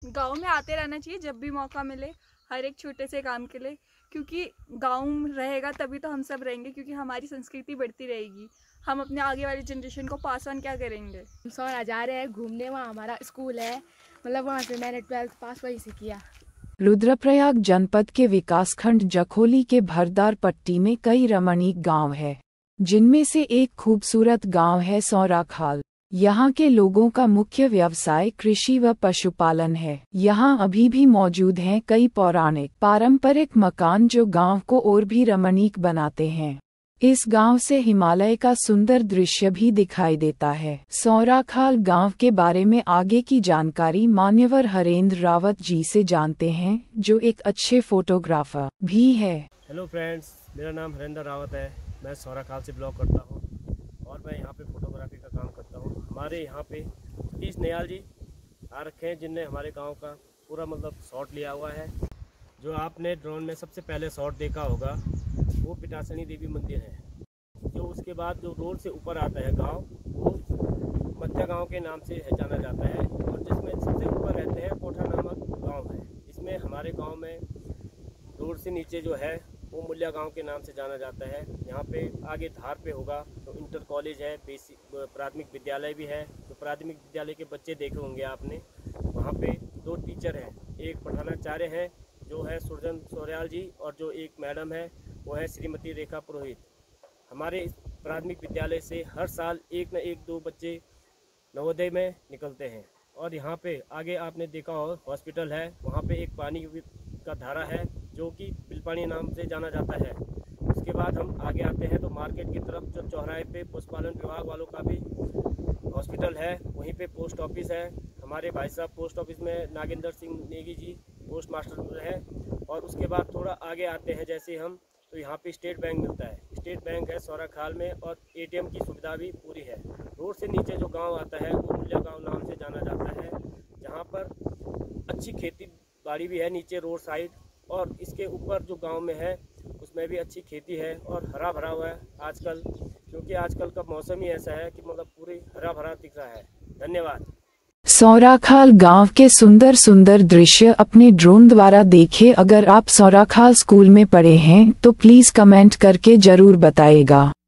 गाँव में आते रहना चाहिए जब भी मौका मिले, हर एक छोटे से काम के लिए, क्योंकि गाँव रहेगा तभी तो हम सब रहेंगे, क्योंकि हमारी संस्कृति बढ़ती रहेगी। हम अपने आगे वाली जनरेशन को पास ऑन क्या करेंगे। सौरा जा रहे हैं घूमने, वहाँ हमारा स्कूल है, मतलब वहाँ से मैंने 12th पास वहीं से किया। रुद्रप्रयाग जनपद के विकासखंड जखोली के भरदार पट्टी में कई रमणीक गांव है, जिनमें से एक खूबसूरत गांव है सौराखाल। यहाँ के लोगों का मुख्य व्यवसाय कृषि व पशुपालन है। यहाँ अभी भी मौजूद हैं कई पौराणिक पारंपरिक मकान जो गांव को और भी रमणीक बनाते हैं। इस गांव से हिमालय का सुंदर दृश्य भी दिखाई देता है। सौराखाल गांव के बारे में आगे की जानकारी मान्यवर हरेंद्र रावत जी से जानते हैं, जो एक अच्छे फोटोग्राफर भी है। हेलो फ्रेंड्स, मेरा नाम हरेंद्र रावत है। मैं सौराखाल से ब्लॉग करता हूँ और मैं यहाँ पे फोटोग्राफी का काम करता हूँ। हमारे यहाँ पे सतीश नयाल जी आ रखे हैं, जिनने हमारे गाँव का पूरा मतलब शॉट लिया हुआ है। जो आपने ड्रोन में सबसे पहले शॉट देखा होगा वो पिटासनी देवी मंदिर है। जो उसके बाद जो रोड से ऊपर आता है गांव, वो मध्या गांव के नाम से जाना जाता है, और जिसमें सबसे ऊपर रहते हैं कोठा नामक गांव है। इसमें हमारे गांव में रोड से नीचे जो है वो मुल्या गांव के नाम से जाना जाता है। यहाँ पे आगे धार पे होगा तो इंटर कॉलेज है, बेसिक प्राथमिक विद्यालय भी है। तो प्राथमिक विद्यालय के बच्चे देखे होंगे आपने, वहाँ पे 2 टीचर हैं, एक प्रधानाचार्य हैं जो है सुरजन सोरेयाल जी, और जो एक मैडम है वो है श्रीमती रेखा पुरोहित। हमारे इस प्राथमिक विद्यालय से हर साल एक न एक 2 बच्चे नवोदय में निकलते हैं। और यहाँ पे आगे आपने देखा हो हॉस्पिटल है, वहाँ पे एक पानी का धारा है जो कि बिलपानी नाम से जाना जाता है। उसके बाद हम आगे आते हैं तो मार्केट की तरफ जो चौराहे पे पशुपालन विभाग वालों का भी हॉस्पिटल है, वहीं पे पोस्ट ऑफिस है। हमारे भाई साहब पोस्ट ऑफिस में नागेंद्र सिंह नेगी जी पोस्ट मास्टर है। और उसके बाद थोड़ा आगे आते हैं जैसे हम, तो यहाँ पे स्टेट बैंक मिलता है। स्टेट बैंक है सौराखाल में, और एटीएम की सुविधा भी पूरी है। रोड से नीचे जो गांव आता है वो मुल्या गांव नाम से जाना जाता है, जहाँ पर अच्छी खेती बाड़ी भी है नीचे रोड साइड, और इसके ऊपर जो गांव में है उसमें भी अच्छी खेती है और हरा भरा हुआ है आजकल, क्योंकि आजकल का मौसम ही ऐसा है कि मतलब पूरी हरा भरा दिख रहा है। धन्यवाद। सौराखाल गांव के सुंदर सुंदर दृश्य अपने ड्रोन द्वारा देखे। अगर आप सौराखाल स्कूल में पढ़े हैं तो प्लीज कमेंट करके जरूर बताइएगा।